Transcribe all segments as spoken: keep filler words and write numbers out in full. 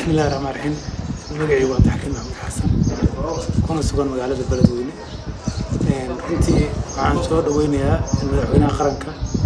بسم الله الرحمن الرحيم. مقعي واضح كلمة محمد حسن. كنا سكان مقالة البلد ويني. أنتي عن صور وينيا المدعوين خرنك.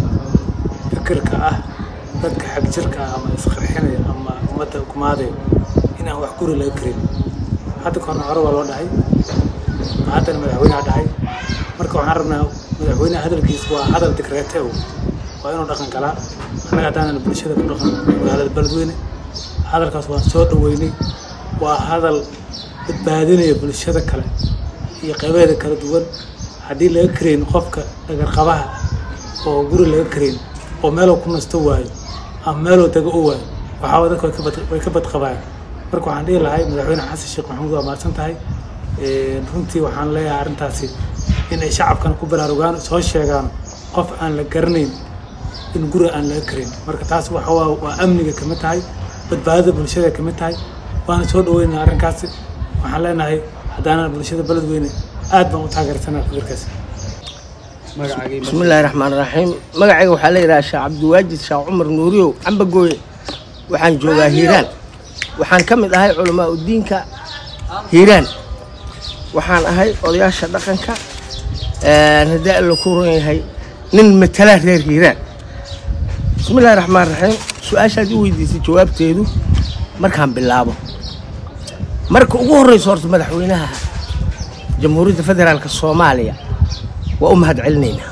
فكرك أه بدك حق شركة أما يسخرحني أما متى كماضي هنا هو حكور لا يكرم. هذا كان عروة ولا داعي. هذا المدعوين داعي. مركو عربنا مدعوين هذا الكيس وهذا الذكرياته وأنا دخن كلا. أنا قاعد أنا بالشدة بدخن مقالة البلد ويني. هذا الكاسوان صوت ويني وهذا البادين بالشدة كله هي قبائل كلا دول هذه اللي يكرين قفك أجر قبها وجور اللي يكرين وماله كنا استوى أم ماله تجوه وحاول ذلك ويكبت ويكبت قبائل مركو عندي الهاي مدعوين حس الشيخ محمود وما سنتهاي نفهمتي وحن لا يعرف تاسي إن الشعب كان كبر أروجان سوى الشيعان قف أن لقرنين إن جور أن لكرين مركو تاس وحوا وأمني كمتهاي badbaadada bulshada ka mid tahay waana soo dhaweynaa arrinkaasi waxaan leenahay hadana bulshada balad weyne aad baan u taageersanaa fikirkaas magacayga bismillaahir rahmaanir rahiim magacayga waxa la yiraahdaa Sheekh Abdiwaajid Sheekh Umar Nuuriyo amba gooye waxaan joogaa Hiiraan waxaan kamid ahay culamaa u diinka Hiiraan waxaan ahay odayaasha dhaqanka ee hadaa la ku roon yahay nin matala reer Hiiraan bismillaahir rahmaanir rahiim su'aashaad u weydiisay jawaabteedu markaan bilaabo marka ugu horeyso horta madaxweynaha jamhuuriyadda federaalka Soomaaliya waa u mahad celinayna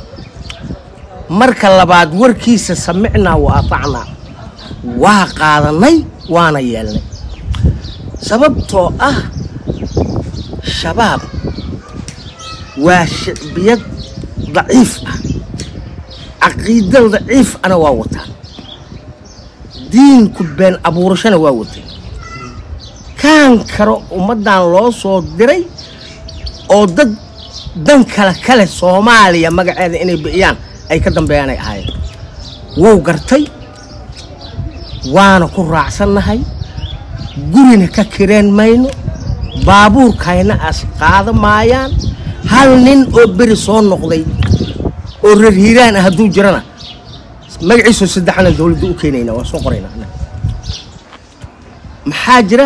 marka labaad warkiisa samicnaa wa atacnaa waa qaadanay waana yeelnay sababtoo ah shabaab waa shicbiyad daciif ah caqiido daciif ana waa wataan diin ku been abuurashana waa watay kaan karo ummadan loo soo diray oo dad dan kala kale Soomaaliya magaceeda inay bixiyaan ay ka dambeeyaan ay ahaayeen wuu gartay waana ku raacsanahay gurina ka kireen mayno baabuurkayna as qaada maayaan hal nin oo bari soo noqday oo reer Hiiraan ah haduu jirana magaciisu saddexna dawladdu u keenayna waa soo qorayna maxaa jira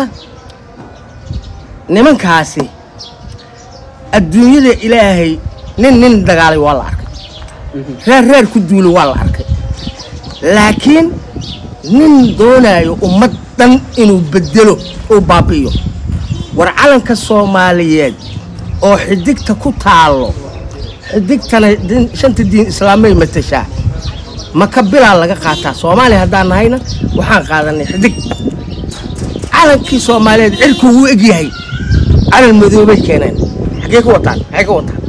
nimankaasi adduunyada ilaahay nin nin dagaalay waa la arkay reer reer ku duulo waa la arkay laakiin nin doonayo ummadan inuu bedelo oo baabiyo war calanka Soomaaliyeed oo xidigta ku taalo xidigtana shanta diin islaamay matashaa ma ka bilaa laga qaataa Soomaaliya hadaan nahayna waxaan qaadanay xidig calankii Soomaaliyeed cirku uu egyahay calan madoobay keeneen xagee ku wataan xagee ku wataan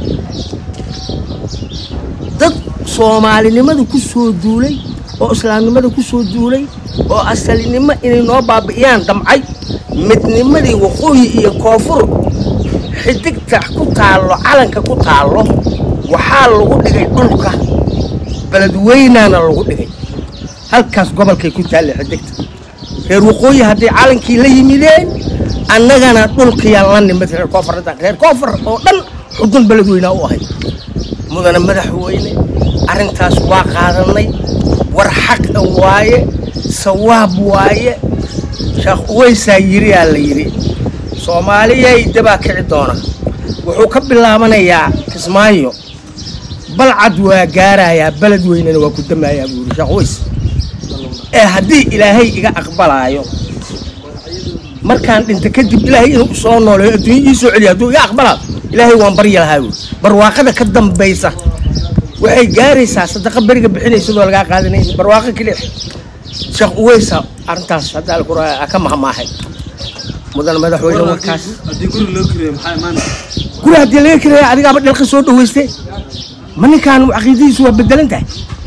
dad Soomaalinimada ku soo duulay oo islaamnimada ku soo duulay oo asalinimo inay noo baabiyaan damcay midnimadii waqooyi iyo koonfur xidigta ku taalo calanka ku taalo waxaa lagu dhigay dhulka بلد ويننا لو دغاي halkaas gobolkay ku taal xidigta reer waqooyi hadii calankii la yimideen annagana dhulka yaalan midna koonfurta reer koonfur oo dhan xudun balad weyna u ahay mudana madaxweyne arintaas waa qaadanay war xaq waaye sawaab waaye sheekh weysa yiri yaa la yiri Soomaaliya daba kici doona wuxuu ka bilaabanayaa Kismaayo balcad waa gaaraya balad weynana waa ku damaaya buur sheekh weys ee hadii ilaahay iga aqbalaayo markaan dhinta kadib ilaahay inuu soo nooleeyo adduunyo soo celiyo haduu iga aqbalaa ilaahay waan bari lahaa barwaaqada ka dambaysa waxay gaaraysaa sadaqa bariga bixinayso oo laga qaadanay barwaaqo kaliya sheekh weys arintaas hadaa la qoraa ka mahmaahay mudan madaxweyne markaas hadii guri loo kireeyo maxay imaan guri hadii laga kireeyo adiga ba dhulka soo dhaweystay من كان عقيدتي سوى بدلنته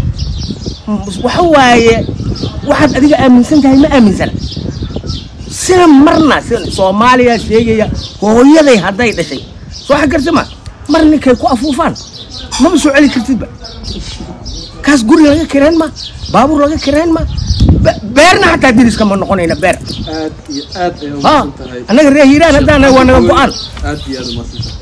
وحواي واحد أديك آمن سنتها ما آمن سنة سنة مرنا سنة صوماليا شيء وهو يلي هذا شيء سو حقر سما مرني كيكو أفوفان ما بسوا عليك كتيبة كاس قولي لغا كيران ما بابور لغا كيران ما بيرنا حتى ديريس كمان نقول هنا بير آد آد ها أنا غير هيران هذا أنا وأنا قوان آد يا